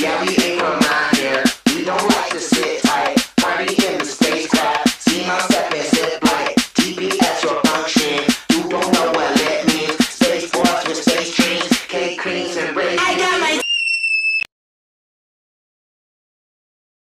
Yeah, we ain't from around here. We don't like to sit tight. Party in the spacecraft. See my step and zip like GPS your function. You don't know what lit means. Space force with space dreams, cake creams and braids.